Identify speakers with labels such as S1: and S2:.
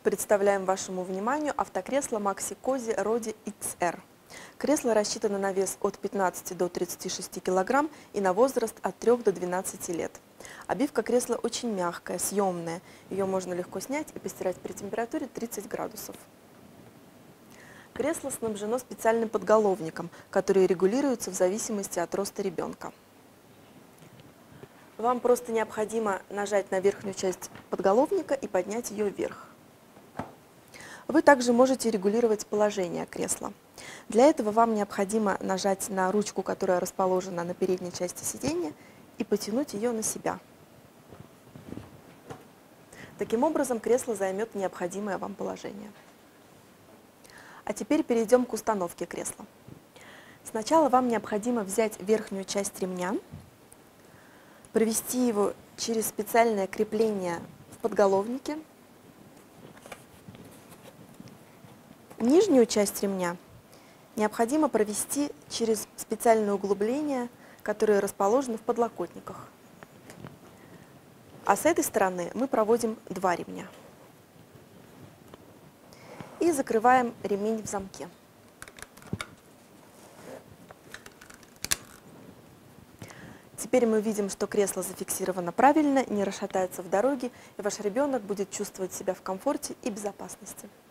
S1: Представляем вашему вниманию автокресло Maxi Cosi Rodi XR. Кресло рассчитано на вес от 15 до 36 кг и на возраст от 3 до 12 лет. Обивка кресла очень мягкая, съемная. Ее можно легко снять и постирать при температуре 30 градусов. Кресло снабжено специальным подголовником, который регулируется в зависимости от роста ребенка. Вам просто необходимо нажать на верхнюю часть подголовника и поднять ее вверх. Вы также можете регулировать положение кресла. Для этого вам необходимо нажать на ручку, которая расположена на передней части сиденья, и потянуть ее на себя. Таким образом, кресло займет необходимое вам положение. А теперь перейдем к установке кресла. Сначала вам необходимо взять верхнюю часть ремня, провести его через специальное крепление в подголовнике. Нижнюю часть ремня необходимо провести через специальное углубление, которое расположено в подлокотниках. А с этой стороны мы проводим два ремня. И закрываем ремень в замке. Теперь мы видим, что кресло зафиксировано правильно, не расшатается в дороге, и ваш ребенок будет чувствовать себя в комфорте и безопасности.